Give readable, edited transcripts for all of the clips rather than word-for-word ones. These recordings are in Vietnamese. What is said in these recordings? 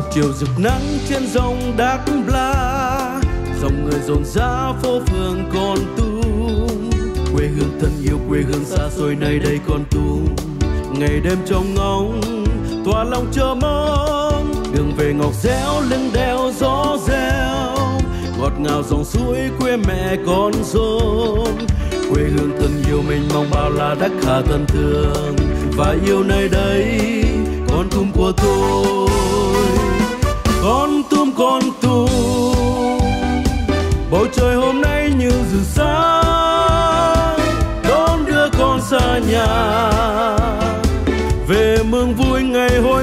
chiều rực nắng trên dòng Đắk La, dòng người dồn dã phố phường Kon Tum. Quê hương thân yêu, quê hương xa xôi nơi đây Kon Tum. Ngày đêm trông ngóng tỏa lòng chờ mong, đường về ngọc réo lưng đeo gió reo, ngọt ngào dòng suối quê mẹ con rôn. Quê hương thân yêu mình mong bao la đất Hà thân thương, và yêu nơi đây Kon Tum của tôi. Kon Tum, Kon Tum, bầu trời hôm nay như rực sáng đón đưa con xa nhà về mừng vui ngày hồi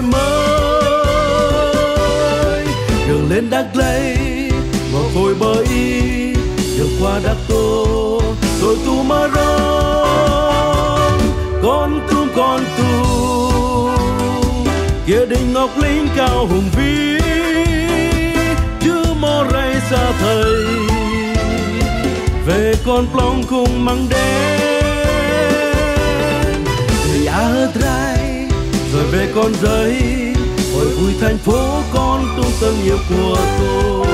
mới. Đường lên Đắk Lây ngọc hồi bờ y, đường qua Đắk Tô rồi Tu Mơ Rông. Kon Tum, Kon Tum, kia đỉnh ngọc linh cao hùng vĩ, chữ mô rây xa thầy về con plong cùng măng đen. Thì ớt rai rồi về con giấy, hồi vui thành phố Kon Tum thân yêu của tôi.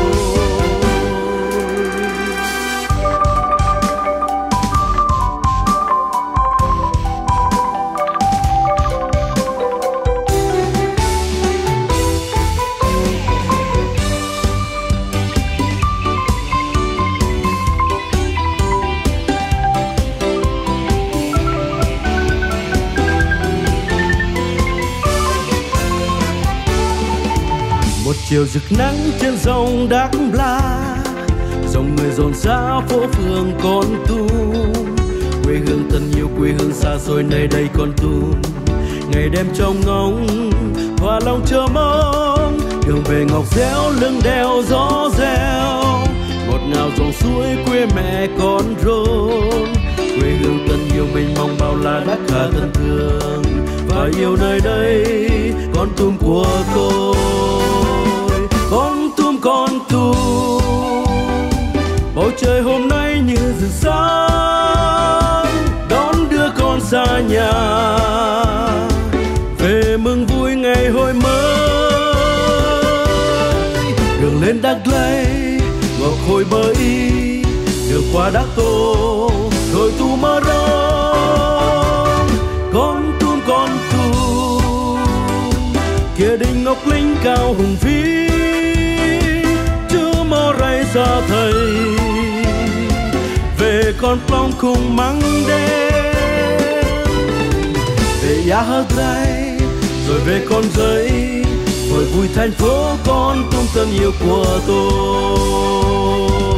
Chiều rực nắng trên dòng Đắk La, dòng người dồn dã phố phường Kon Tum. Quê hương thân yêu, quê hương xa xôi nơi đây Kon Tum. Ngày đêm trông ngóng hòa lòng chờ mong, đường về ngọc réo lưng đeo gió reo, ngọt ngào dòng suối quê mẹ con rôn. Quê hương thân yêu mình mong bao la đất Hà thân thương, và yêu nơi đây Kon Tum của tôi. Kon Tum, Kon Tum, bầu trời hôm nay như rực sáng đón đưa con xa nhà về mừng vui ngày hồi mới. Đường lên Đắk Lây ngọc hồi bờ y, đường qua Đắk Tô rồi Tu Mơ Rông. Kon Tum, Kon Tum, kia đỉnh ngọc linh cao hùng vĩ, xa thầy về con plong cùng măng đen. Về ớt rai rồi về con giấy, hồi vui thành phố Kon Tum thân yêu của tôi.